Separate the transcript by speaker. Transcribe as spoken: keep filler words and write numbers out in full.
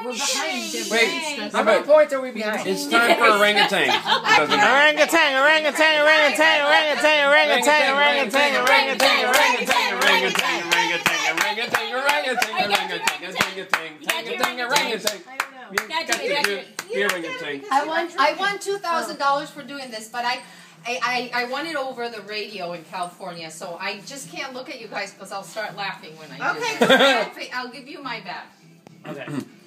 Speaker 1: We're behind them.
Speaker 2: Wait, how many points are we behind?
Speaker 3: It's time for orangutan.
Speaker 4: Orangutan, orangutan, orangutan, orangutan, orangutan, orangutan, orangutan, orangutan, orangutan,
Speaker 2: Orangutan, orangutan, orangutan, orangutan.
Speaker 1: I won. I won two thousand dollars for doing this, but I, I, I, I won it over the radio in California. So I just can't look at you guys because I'll start laughing when I do.
Speaker 5: Okay.
Speaker 1: I'll give you my back.
Speaker 2: Okay.